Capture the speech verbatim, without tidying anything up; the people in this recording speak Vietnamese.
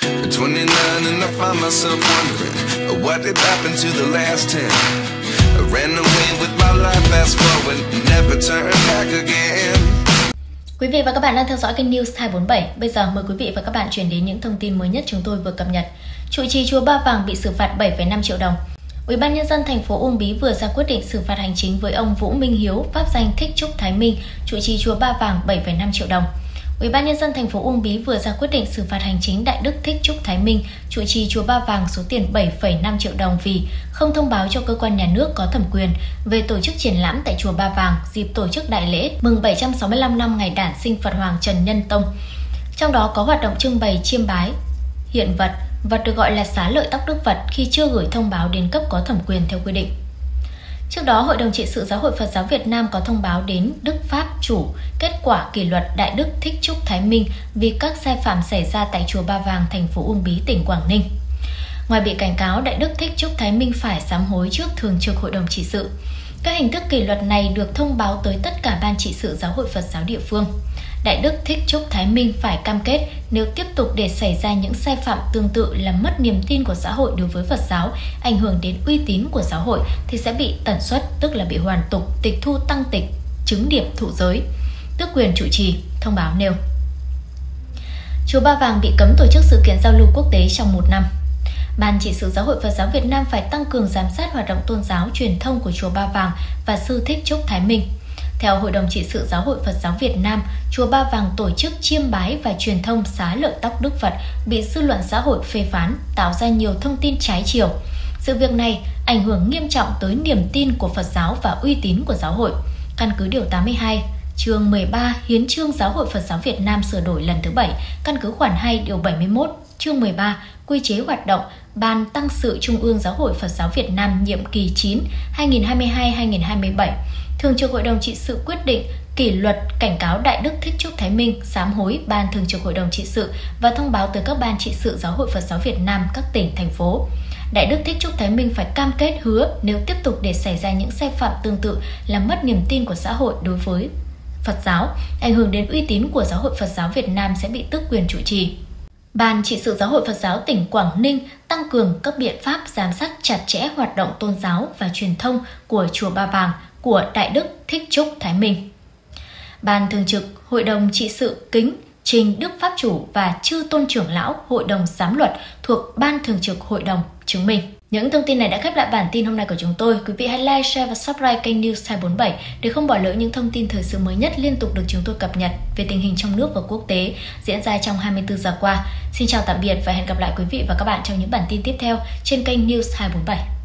At twenty-nine and I find myself wondering what did happen to the last ten. I ran away with my life, fast forward, never turn back again. Quý vị và các bạn đang theo dõi kênh News hai bốn bảy. Bây giờ mời quý vị và các bạn chuyển đến những thông tin mới nhất chúng tôi vừa cập nhật. Trụ trì chùa Ba Vàng bị xử phạt bảy phẩy năm triệu đồng. Ủy ban nhân dân thành phố Uông Bí vừa ra quyết định xử phạt hành chính với ông Vũ Minh Hiếu, pháp danh Thích Trúc Thái Minh, trụ trì chùa Ba Vàng bảy phẩy năm triệu đồng. Ủy ban nhân dân thành phố Uông Bí vừa ra quyết định xử phạt hành chính Đại đức Thích Trúc Thái Minh, trụ trì chùa Ba Vàng số tiền bảy phẩy năm triệu đồng vì không thông báo cho cơ quan nhà nước có thẩm quyền về tổ chức triển lãm tại chùa Ba Vàng dịp tổ chức đại lễ mừng bảy trăm sáu mươi lăm năm ngày đản sinh Phật Hoàng Trần Nhân Tông. Trong đó có hoạt động trưng bày chiêm bái hiện vật, vật được gọi là xá lợi tóc Đức Phật khi chưa gửi thông báo đến cấp có thẩm quyền theo quy định. Trước đó, Hội đồng trị sự Giáo hội Phật giáo Việt Nam có thông báo đến Đức Pháp chủ kết quả kỷ luật Đại đức Thích Trúc Thái Minh vì các sai phạm xảy ra tại chùa Ba Vàng, thành phố Uông Bí, tỉnh Quảng Ninh. Ngoài bị cảnh cáo, Đại đức Thích Trúc Thái Minh phải sám hối trước Thường trực Hội đồng trị sự. Các hình thức kỷ luật này được thông báo tới tất cả ban trị sự Giáo hội Phật giáo địa phương. Đại đức Thích Trúc Thái Minh phải cam kết nếu tiếp tục để xảy ra những sai phạm tương tự làm mất niềm tin của xã hội đối với Phật giáo, ảnh hưởng đến uy tín của giáo hội thì sẽ bị tẩn xuất, tức là bị hoàn tục, tịch thu tăng tịch, chứng điệp thụ giới, tước quyền trụ trì. Thông báo nêu chùa Ba Vàng bị cấm tổ chức sự kiện giao lưu quốc tế trong một năm. Ban trị sự Giáo hội Phật giáo Việt Nam phải tăng cường giám sát hoạt động tôn giáo truyền thông của chùa Ba Vàng và sư Thích Trúc Thái Minh. Theo Hội đồng trị sự Giáo hội Phật giáo Việt Nam, chùa Ba Vàng tổ chức chiêm bái và truyền thông xá lợi tóc Đức Phật bị dư luận xã hội phê phán, tạo ra nhiều thông tin trái chiều. Sự việc này ảnh hưởng nghiêm trọng tới niềm tin của Phật giáo và uy tín của giáo hội. Căn cứ điều tám mươi hai, chương mười ba Hiến chương Giáo hội Phật giáo Việt Nam sửa đổi lần thứ bảy, căn cứ khoản hai điều bảy mươi mốt, chương mười ba Quy chế hoạt động Ban Tăng sự Trung ương Giáo hội Phật giáo Việt Nam nhiệm kỳ chín hai nghìn không trăm hai mươi hai đến hai nghìn không trăm hai mươi bảy. Thường trực Hội đồng trị sự quyết định kỷ luật cảnh cáo Đại đức Thích Trúc Thái Minh, sám hối Ban Thường trực Hội đồng trị sự và thông báo tới các ban trị sự Giáo hội Phật giáo Việt Nam các tỉnh, thành phố. Đại đức Thích Trúc Thái Minh phải cam kết hứa nếu tiếp tục để xảy ra những sai phạm tương tự làm mất niềm tin của xã hội đối với Phật giáo, ảnh hưởng đến uy tín của Giáo hội Phật giáo Việt Nam sẽ bị tước quyền trụ trì. Ban trị sự Giáo hội Phật giáo tỉnh Quảng Ninh tăng cường các biện pháp giám sát chặt chẽ hoạt động tôn giáo và truyền thông của chùa Ba Vàng của Đại đức Thích Trúc Thái Minh. Ban thường trực Hội đồng trị sự kính trình Đức Pháp chủ và chư tôn trưởng lão Hội đồng giám luật thuộc Ban thường trực Hội đồng chứng minh. Những thông tin này đã khép lại bản tin hôm nay của chúng tôi. Quý vị hãy like, share và subscribe kênh News hai bốn bảy để không bỏ lỡ những thông tin thời sự mới nhất liên tục được chúng tôi cập nhật về tình hình trong nước và quốc tế diễn ra trong hai mươi tư giờ qua. Xin chào tạm biệt và hẹn gặp lại quý vị và các bạn trong những bản tin tiếp theo trên kênh News hai bốn bảy.